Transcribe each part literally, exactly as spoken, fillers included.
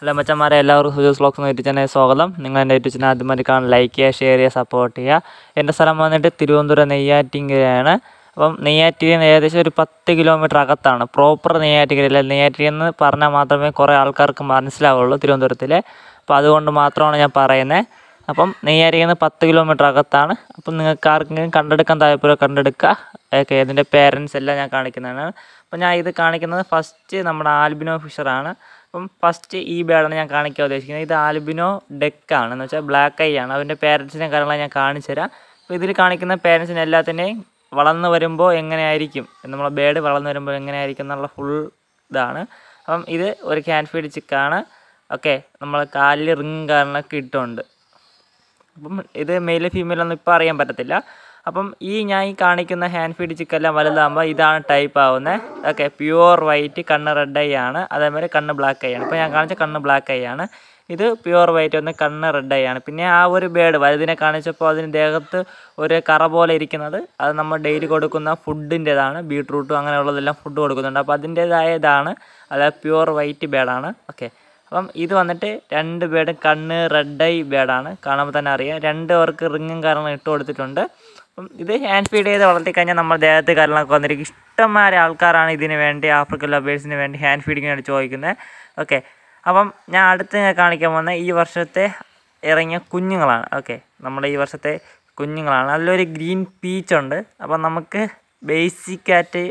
Hello മച്ചന്മാരെ, എല്ലാവർക്കും സുജോസ് vlogs എന്ന യൂട്യൂബ് ചാനലിൽ സ്വാഗതം. നിങ്ങൾ എൻ്റെ യൂട്യൂബ് ചാനൽ ആദ്യമായിട്ട് കാണാൻ ലൈക്ക് ചെയ്യുക, ഷെയർ ചെയ്യുക, സപ്പോർട്ട് ചെയ്യുക. എൻ്റെ സ്ഥലം വന്നിട്ട് തിരുവനന്തപുരം നെയ്യാറ്റിൻകരയാണ്. അപ്പം നെയ്യാറ്റിൻകര ഏകദേശം ഒരു പത്ത് കിലോമീറ്റർ അകത്താണ്. പ്രോപ്പർ നെയ്യാറ്റിൻകരയില്ല. നെയ്യാറ്റിൻകര എന്ന് പറഞ്ഞാൽ മാത്രമേ കുറേ ആൾക്കാർക്ക് മനസ്സിലാവുള്ളൂ തിരുവനന്തപുരത്തിൽ. അപ്പോൾ അതുകൊണ്ട് മാത്രമാണ് ഞാൻ പറയുന്നത്. അപ്പം നെയ്യാറ്റിൻകരയിൽ നിന്ന് പത്ത് കിലോമീറ്റർ അകത്താണ്. അപ്പം നിങ്ങൾക്ക് ആർക്കെങ്കിലും കണ്ടെടുക്കാൻ താല്പര്യം കണ്ടെടുക്കുക. ഓക്കെ, ഇതിൻ്റെ പേരൻസ് എല്ലാം ഞാൻ കാണിക്കുന്നതാണ്. അപ്പം ഞാൻ ഇത് കാണിക്കുന്നത് ഫസ്റ്റ് നമ്മുടെ ആൽബിനോ ഫിഷറാണ്. അപ്പം ഫസ്റ്റ് ഈ ബേഡാണ് ഞാൻ കാണിക്കാൻ ഉദ്ദേശിക്കുന്നത്. ഇത് ആൽബിനോ ഡെക്കാണ്, എന്ന് വെച്ചാൽ ബ്ലാക്ക് ഐ ആണ്. അതിൻ്റെ പേരൻസിനെ കാര്യങ്ങളാണ് ഞാൻ കാണിച്ചു തരാം. അപ്പോൾ ഇതിൽ കാണിക്കുന്ന പേരൻസിനെ എല്ലാത്തിനെയും വളർന്നു വരുമ്പോൾ എങ്ങനെയായിരിക്കും, നമ്മളെ ബേഡ് വളർന്നു വരുമ്പോൾ എങ്ങനെയായിരിക്കും എന്നുള്ള ഫുൾ ഇതാണ്. അപ്പം ഇത് ഒരു ക്യാൻ ഫീഡ് ചിക്കാണ്. ഓക്കെ, നമ്മൾ കാലിൽ റിങ് കാരണമൊക്കെ ഇട്ടുണ്ട്. അപ്പം ഇത് മെയിൽ ഫീമെയിലൊന്നും ഇപ്പോൾ അറിയാൻ പറ്റത്തില്ല. അപ്പം ഈ ഞാൻ ഈ കാണിക്കുന്ന ഹാൻഡ് ഫീഡ് ചിക്കെല്ലാം വലുതാകുമ്പോൾ ഇതാണ് ടൈപ്പ് ആവുന്നത്. ഓക്കെ, പ്യുവർ വൈറ്റ്, കണ്ണ് റെഡ് ഐ ആണ്, അതേമാതിരി കണ്ണ് ബ്ലാക്ക് ഐ ആണ്. ഇപ്പോൾ ഞാൻ കാണിച്ച കണ്ണ് ബ്ലാക്ക് ഐ ആണ്. ഇത് പ്യുവർ വൈറ്റ് ഒന്ന് കണ്ണ് റെഡ് ഐ ആണ്. പിന്നെ ആ ഒരു ബേഡ് വലുതിനെ കാണിച്ചപ്പോൾ അതിന് ദേഹത്ത് ഒരു കറ പോലെ ഇരിക്കുന്നത് അത് നമ്മൾ ഡെയിലി കൊടുക്കുന്ന ഫുഡിൻ്റെതാണ്. ബീട്രൂട്ടും അങ്ങനെയുള്ളതെല്ലാം ഫുഡ് കൊടുക്കുന്നുണ്ട്. അപ്പോൾ അതിൻ്റേതായ ഇതാണ്, അതായത് പ്യുവർ വൈറ്റ് ബേഡാണ്. ഓക്കെ, അപ്പം ഇത് വന്നിട്ട് രണ്ട് ബേഡും കണ്ണ് റെഡ് ഐ ബേഡാണ്. കാണുമ്പോൾ തന്നെ അറിയാം. രണ്ട് പേർക്ക് റിങ്ങും കാരണം ഇട്ട് കൊടുത്തിട്ടുണ്ട്. അപ്പം ഇത് ഹാൻഡ് ഫീഡ് ചെയ്ത് വളർത്തിക്കഴിഞ്ഞാൽ നമ്മുടെ ദേഹത്ത് കാര്യങ്ങളൊക്കെ വന്നിരിക്കും. ഇഷ്ടംമാരെ ആൾക്കാരാണ് ഇതിന് വേണ്ടി, ആഫ്രിക്കൻ ലവേഴ്സിന് വേണ്ടി ഹാൻഡ് ഫീഡിങ്ങിനായിട്ട് ചോദിക്കുന്നത്. ഓക്കെ, അപ്പം ഞാൻ അടുത്ത് കാണിക്കാൻ പോകുന്ന ഈ വർഷത്തെ ഇറങ്ങിയ കുഞ്ഞുങ്ങളാണ്. ഓക്കെ, നമ്മുടെ ഈ വർഷത്തെ കുഞ്ഞുങ്ങളാണ്. നല്ലൊരു ഗ്രീൻ പീച്ചുണ്ട്. അപ്പം നമുക്ക് ബേസിക്കായിട്ട്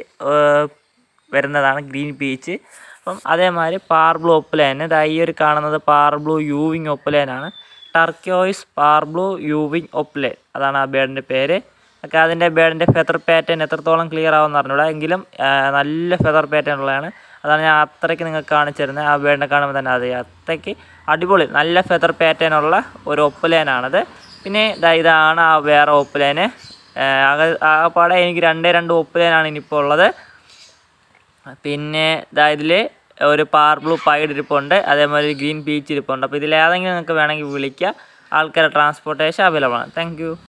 വരുന്നതാണ് ഗ്രീൻ പീച്ച്. അപ്പം അതേമാതിരി പാർബ്ലൂ ഒപ്പലേൻ, ഇതാ ഈ ഒരു കാണുന്നത് പാർബ്ലൂ യൂവിങ് ഒപ്പലേനാണ്. ടർക്കോയിസ് പാർബ്ലൂ യൂവിങ് ഒപ്പലേൻ, അതാണ് ആ ബേഡിൻ്റെ പേര്. ഒക്കെ അതിൻ്റെ ബേഡിൻ്റെ ഫെദർ പാറ്റേൺ എത്രത്തോളം ക്ലിയർ ആവുമെന്ന് അറിഞ്ഞൂടാ, എങ്കിലും നല്ല ഫെദർ പാറ്റേൺ ഉള്ളതാണ്. അതാണ് ഞാൻ അത്രയ്ക്ക് നിങ്ങൾക്ക് കാണിച്ചു തരുന്നത്. ആ ബേഡിനെ കാണുമ്പോൾ തന്നെ അറിയാം, അത്രയ്ക്ക് അടിപൊളി നല്ല ഫെദർ പാറ്റേൺ ഉള്ള ഒരു ഒപ്പലേനാണത്. പിന്നെ ഇതാ ഇതാണ് ആ വേറെ ഒപ്പലേന്. ആ പാടെ എനിക്ക് രണ്ടേ രണ്ട് ഒപ്പലേനാണ് ഇനിയിപ്പോൾ ഉള്ളത്. പിന്നെ ഇതാ ഇതിൽ ഒരു പാർബ്ലൂ പൈഡ് ഇരിപ്പുണ്ട്, അതേമാതിരി ഗ്രീൻ പീച്ച് ഇരിപ്പുണ്ട്. അപ്പോൾ ഇതിലേതെങ്കിലും നിങ്ങൾക്ക് വേണമെങ്കിൽ വിളിക്കുക. ആൾക്കാരുടെ ട്രാൻസ്പോർട്ടേഷൻ അവൈലബിൾ ആണ്. Thank U.